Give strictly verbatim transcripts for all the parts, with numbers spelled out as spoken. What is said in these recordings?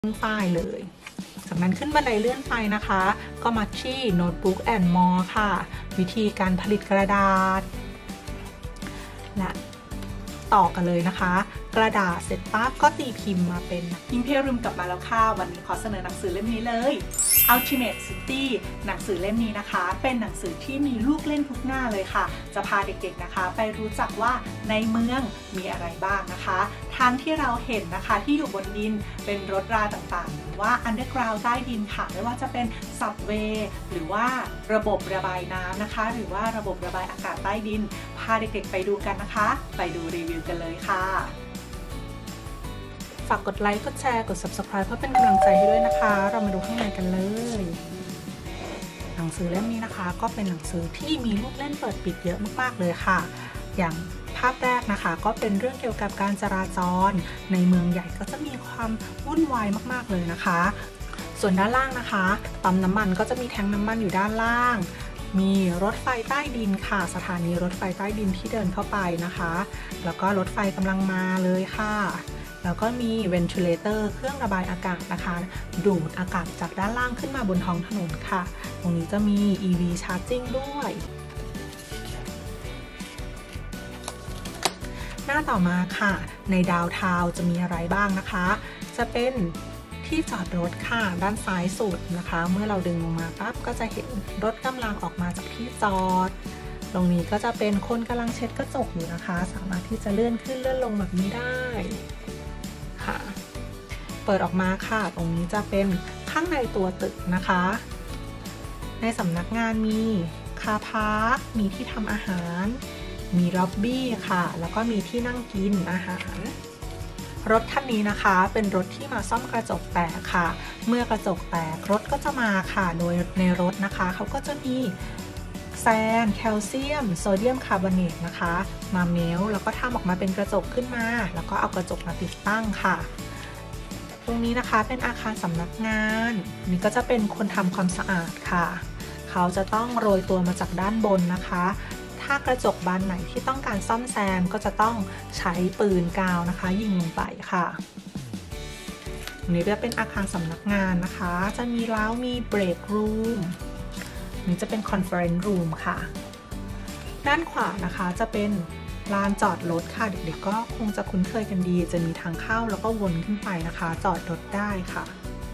ป้ายเลยจากนั้นขึ้นบันไดเลื่อนไปนะคะก็มาที่ Notebook and More ค่ะวิธีการผลิตกระดาษและต่อกันเลยนะคะกระดาษเสร็จปั๊บก็ตีพิมพ์มาเป็นพิมพ์เพริมกลับมาแล้วค่ะวันนี้ขอเสนอหนังสือเล่มนี้เลย Ultimate City หนังสือเล่มนี้นะคะเป็นหนังสือที่มีลูกเล่นทุกหน้าเลยค่ะจะพาเด็กๆนะคะไปรู้จักว่าในเมืองมีอะไรบ้างนะคะทั้งที่เราเห็นนะคะที่อยู่บนดินเป็นรถราต่างๆหรือว่า Underground ใต้ดินค่ะไม่ว่าจะเป็น Subway หรือว่าระบบระบายน้ำนะคะหรือว่าระบบระบายอากาศใต้ดินพาเด็กๆไปดูกันนะคะไปดูรีวิวกันเลยค่ะฝากกดไลค์กดแชร์กด ซับสไครบ์ เพื่อเป็นกำลังใจให้ด้วยนะคะเรามาดูข้างในกันเลยหนังสือเล่มนี้นะคะก็เป็นหนังสือที่มีลูกเล่นเปิดปิดเยอะมากๆเลยค่ะอย่างภาพแรกนะคะก็เป็นเรื่องเกี่ยวกับการจราจรในเมืองใหญ่ก็จะมีความวุ่นวายมากๆเลยนะคะส่วนด้านล่างนะคะปั๊มน้ำมันก็จะมีแทงน้ำมันอยู่ด้านล่างมีรถไฟใต้ดินค่ะสถานีรถไฟใต้ดินที่เดินเข้าไปนะคะแล้วก็รถไฟกำลังมาเลยค่ะแล้วก็มี ventilator เครื่องระบายอากาศนะคะดูดอากาศจากด้านล่างขึ้นมาบนท้องถนนค่ะตรงนี้จะมี อี วี charging ด้วยหน้าต่อมาค่ะในดาวทาวน์จะมีอะไรบ้างนะคะจะเป็นที่จอดรถค่ะด้านซ้ายสุดนะคะเมื่อเราดึงลงมาปั๊บก็จะเห็นรถกำลังออกมาจากที่จอดตรงนี้ก็จะเป็นคนกำลังเช็ดกระจกอยู่นะคะสามารถที่จะเลื่อนขึ้นเลื่อนลงแบบนี้ได้ค่ะเปิดออกมาค่ะตรงนี้จะเป็นข้างในตัวตึกนะคะในสำนักงานมีคาร์พาร์คมีที่ทำอาหารมีล็อบบี้ค่ะแล้วก็มีที่นั่งกินอาหารรถคันนี้นะคะเป็นรถที่มาซ่อมกระจกแตกค่ะเมื่อกระจกแตกรถก็จะมาค่ะโดยในรถนะคะเขาก็จะมีแซนแคลเซียมโซเดียมคาร์บอเนตนะคะมาเมลแล้วก็ทำออกมาเป็นกระจกขึ้นมาแล้วก็เอากระจกมาติดตั้งค่ะตรงนี้นะคะเป็นอาคารสำนักงานนี่ก็จะเป็นคนทำความสะอาดค่ะเขาจะต้องโรยตัวมาจากด้านบนนะคะถ้ากระจกบานไหนที่ต้องการซ่อมแซมก็จะต้องใช้ปืนกาวนะคะยิงลงไปค่ะตรงนี้จะเป็นอาคารสำนักงานนะคะจะมีเล้ามีเบรกรูมนี่จะเป็นคอนเฟอเรนซ์รูมค่ะด้านขวานะคะจะเป็นลานจอดรถค่ะเด็กๆก็คงจะคุ้นเคยกันดีจะมีทางเข้าแล้วก็วนขึ้นไปนะคะจอดรถได้ค่ะ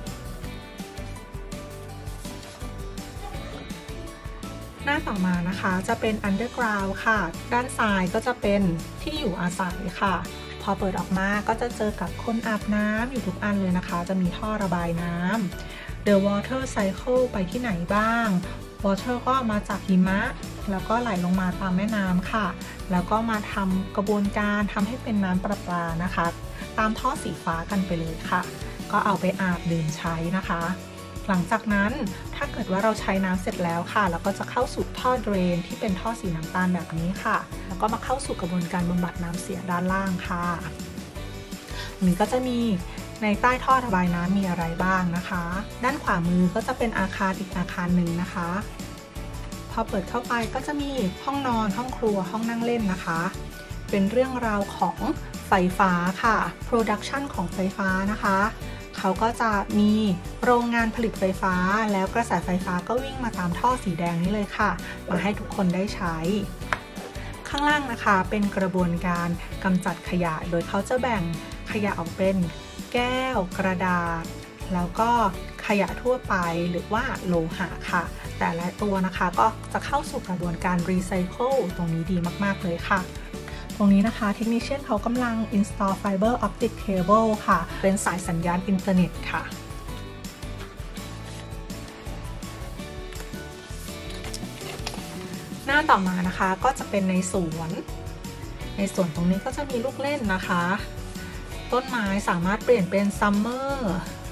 หน้าต่อมานะคะจะเป็น Underground ค่ะด้านซ้ายก็จะเป็นที่อยู่อาศัยค่ะพอเปิดออกมาก็จะเจอกับคนอาบน้ำอยู่ทุกอันเลยนะคะจะมีท่อระบายน้ำ The Water Cycle ไปที่ไหนบ้าง Water ก็มาจากหิมะแล้วก็ไหลลงมาตามแม่น้ำค่ะแล้วก็มาทำกระบวนการทำให้เป็นน้ำประปานะคะตามท่อสีฟ้ากันไปเลยค่ะก็เอาไปอาบดื่มใช้นะคะหลังจากนั้นถ้าเกิดว่าเราใช้น้ำเสร็จแล้วค่ะแล้วก็จะเข้าสู่ท่อเดรนที่เป็นท่อสีน้ำตาลแบบนี้ค่ะแล้วก็มาเข้าสู่กระบวนการบำบัดน้ำเสียด้านล่างค่ะนี่ก็จะมีในใต้ท่อระบายน้ำมีอะไรบ้างนะคะด้านขวามือก็จะเป็นอาคารอีกอาคารหนึ่งนะคะพอเปิดเข้าไปก็จะมีห้องนอนห้องครัวห้องนั่งเล่นนะคะเป็นเรื่องราวของไฟฟ้าค่ะโปรดักชันของไฟฟ้านะคะเขาก็จะมีโรงงานผลิตไฟฟ้าแล้วกระแสไฟฟ้าก็วิ่งมาตามท่อสีแดงนี้เลยค่ะมาให้ทุกคนได้ใช้ข้างล่างนะคะเป็นกระบวนการกำจัดขยะโดยเขาจะแบ่งขยะออกเป็นแก้วกระดาษแล้วก็ขยะทั่วไปหรือว่าโลหะค่ะแต่ละตัวนะคะก็จะเข้าสู่กระบวนการรีไซเคิลตรงนี้ดีมากๆเลยค่ะตรงนี้นะคะเทคนิคเชียนเขากำลัง install fiber optic cable ค่ะเป็นสายสัญญาณอินเทอร์เน็ตค่ะหน้าต่อมานะคะก็จะเป็นในสวนในสวนตรงนี้ก็จะมีลูกเล่นนะคะต้นไม้สามารถเปลี่ยนเป็นซัมเมอร์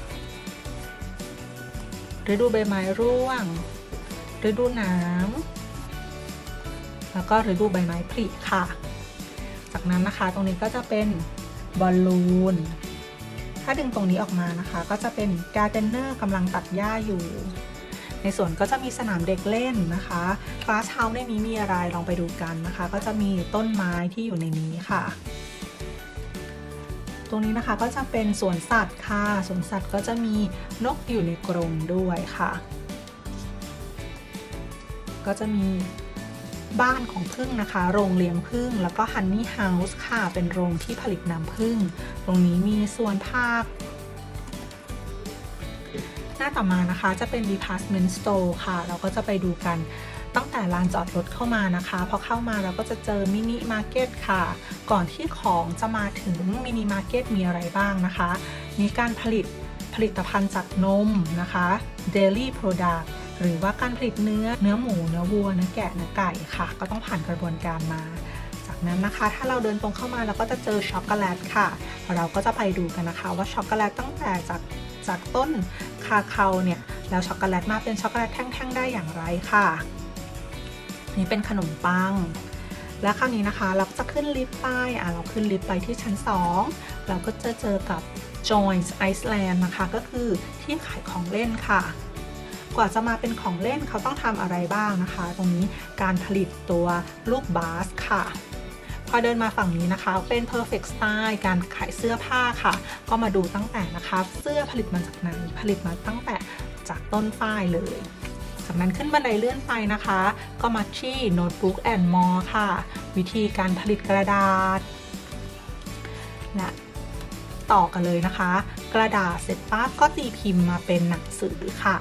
ฤดูใบไม้ร่วงฤดูหนาวแล้วก็ฤดูใบไม้ผลิค่ะจากนั้นนะคะตรงนี้ก็จะเป็นบอลลูนถ้าดึงตรงนี้ออกมานะคะก็จะเป็นการ์เดนเนอร์กำลังตัดหญ้าอยู่ในสวนก็จะมีสนามเด็กเล่นนะคะกลาสเฮาส์ในนี้มีอะไรลองไปดูกันนะคะก็จะมีต้นไม้ที่อยู่ในนี้ค่ะตรงนี้นะคะก็จะเป็นสวนสัตว์ค่ะสวนสัตว์ก็จะมีนกอยู่ในกรงด้วยค่ะก็จะมีบ้านของผึ้งนะคะโรงเลี้ยงผึ้งแล้วก็ฮันนี่เฮาส์ค่ะเป็นโรงที่ผลิตน้ำผึ้งตรงนี้มีสวนผักหน้าต่อมานะคะจะเป็น department store ค่ะเราก็จะไปดูกันตั้งแต่ลานจอดรถเข้ามานะคะพอเข้ามาเราก็จะเจอมินิมาร์เก็ตค่ะก่อนที่ของจะมาถึงมินิมาร์เก็ตมีอะไรบ้างนะคะมีการผลิตผลิตภัณฑ์จากนมนะคะ dairy product หรือว่าการผลิตเนื้อเนื้อหมูเนื้อวัวเนื้อแกะเนื้อไก่ค่ะก็ต้องผ่านกระบวนการมาจากนั้นนะคะถ้าเราเดินตรงเข้ามาเราก็จะเจอช็อกโกแลตค่ะเราก็จะไปดูกันนะคะว่าช็อกโกแลตตั้งแต่จากจากต้นคาคาเนี่ยแล้วช็อกโกแลตมาเป็นช็อกโกแลตแท่งๆได้อย่างไรค่ะนี่เป็นขนมปังและคราวนี้นะคะเราจะขึ้นลิฟต์ไปอ่ะเราขึ้นลิฟต์ไปที่ชั้นสองเราก็จะเจอกับ Joy's Iceland นะคะก็คือที่ขายของเล่นค่ะกว่าจะมาเป็นของเล่นเขาต้องทำอะไรบ้างนะคะตรงนี้การผลิตตัวลูกบาสค่ะพอเดินมาฝั่งนี้นะคะเป็น perfect style การขายเสื้อผ้าค่ะก็มาดูตั้งแต่นะคะเสื้อผลิตมาจากไหนผลิตมาตั้งแต่จากต้นฝ้ายเลยจากนั้นขึ้นบันไดเลื่อนไปนะคะก็มาที่ Notebook and More ค่ะวิธีการผลิตกระดาษและต่อกันเลยนะคะกระดาษเสร็จปั๊บก็ตีพิมพ์มาเป็นหนังสือค่ะ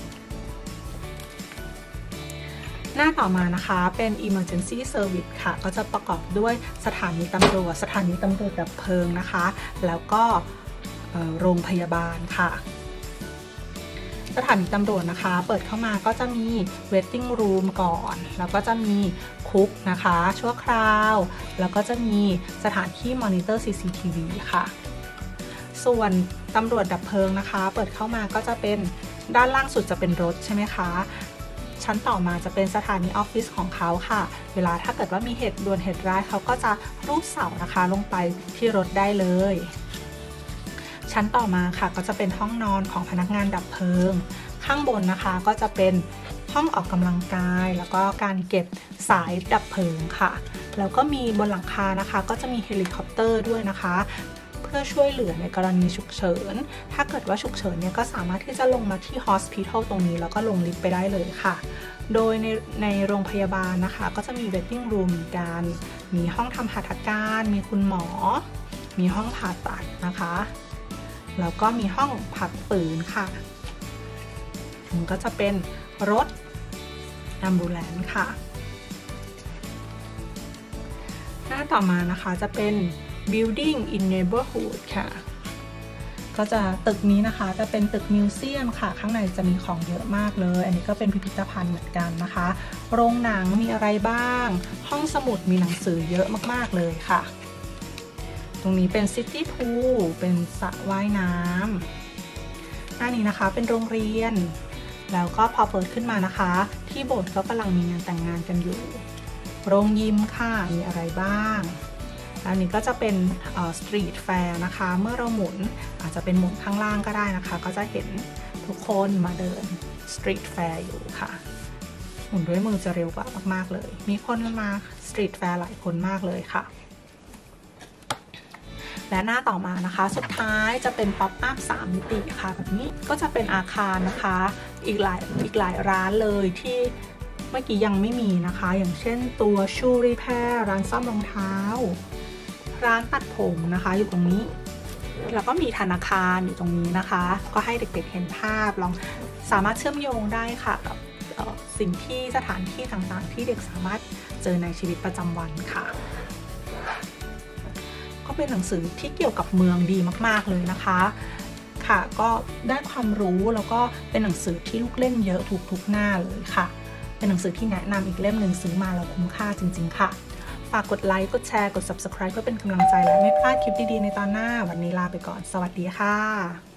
หน้าต่อมานะคะเป็น Emergency Service ค่ะก็จะประกอบด้วยสถานีตำรวจสถานีตำรวจดับเพลิงนะคะแล้วก็โรงพยาบาลค่ะสถานีตำรวจนะคะเปิดเข้ามาก็จะมี waiting room ก่อนแล้วก็จะมีคุกนะคะชั่วคราวแล้วก็จะมีสถานที่ monitor ซี ซี ที วี ค่ะส่วนตำรวจดับเพลิงนะคะเปิดเข้ามาก็จะเป็นด้านล่างสุดจะเป็นรถใช่ไหมคะชั้นต่อมาจะเป็นสถานีออฟฟิศของเขาค่ะเวลาถ้าเกิดว่ามีเหตุด่วนเหตุร้ายเขาก็จะรูดเสานะคะลงไปที่รถได้เลยชั้นต่อมาค่ะก็จะเป็นห้องนอนของพนักงานดับเพลิงข้างบนนะคะก็จะเป็นห้องออกกำลังกายแล้วก็การเก็บสายดับเพลิงค่ะแล้วก็มีบนหลังคานะคะก็จะมีเฮลิคอปเตอร์ด้วยนะคะเพื่อช่วยเหลือในกรณีฉุกเฉินถ้าเกิดว่าฉุกเฉินเนี่ยก็สามารถที่จะลงมาที่ Hospital ตรงนี้แล้วก็ลงลิฟต์ไปได้เลยค่ะโดยในในโรงพยาบาลนะคะก็จะมี waiting room กันมีห้องทำหัตถการมีคุณหมอมีห้องผ่าตัดนะคะแล้วก็มีห้องพักฟื้นค่ะมันก็จะเป็นรถแอมบูเลนซ์ค่ะหน้าต่อมานะคะจะเป็น building in neighborhood ค่ะก็จะตึกนี้นะคะจะเป็นตึกมิวเซียมค่ะข้างในจะมีของเยอะมากเลยอันนี้ก็เป็นพิพิธภัณฑ์เหมือนกันนะคะโรงหนังมีอะไรบ้างห้องสมุดมีหนังสือเยอะมากๆเลยค่ะตรงนี้เป็น City Pool เป็นสระว่ายน้ำหน้านี้นะคะเป็นโรงเรียนแล้วก็พอเปิดขึ้นมานะคะที่โบสถ์ก็กำลังมีงานแต่งงานกันอยู่โรงยิมค่ะมีอะไรบ้างอันนี้ก็จะเป็นสตรีทแฟร์นะคะเมื่อเราหมุนอาจจะเป็นหมุนข้างล่างก็ได้นะคะก็จะเห็นทุกคนมาเดินสตรีทแฟร์อยู่ค่ะหมุนด้วยมือจะเร็วกว่ามากๆเลยมีคนมาสตรีทแฟร์หลายคนมากเลยค่ะและหน้าต่อมานะคะสุดท้ายจะเป็นป๊อปอัพสามมิติค่ะแบบนี้ก็จะเป็นอาคารนะคะอีกหลายอีกหลายร้านเลยที่เมื่อกี้ยังไม่มีนะคะอย่างเช่นตัวชูรีแพร์ร้านซ่อมรองเท้าร้านตัดผมนะคะอยู่ตรงนี้แล้วก็มีธนาคารอยู่ตรงนี้นะคะก็ให้เด็กๆเห็นภาพลองสามารถเชื่อมโยงได้ค่ะกับสิ่งที่สถานที่ต่างๆที่เด็กสามารถเจอในชีวิตประจำวันค่ะก็เป็นหนังสือที่เกี่ยวกับเมืองดีมากๆเลยนะคะค่ะก็ได้ความรู้แล้วก็เป็นหนังสือที่ลูกเล่นเยอะทุกๆหน้าเลยค่ะเป็นหนังสือที่แนะนำอีกเล่มหนึ่งซื้อมาแล้วคุ้มค่าจริงๆค่ะฝากกดไลค์กดแชร์กด ซับสไครบ์ เพื่อเป็นกำลังใจและไม่พลาดคลิปดีๆในตอนหน้าวันนี้ลาไปก่อนสวัสดีค่ะ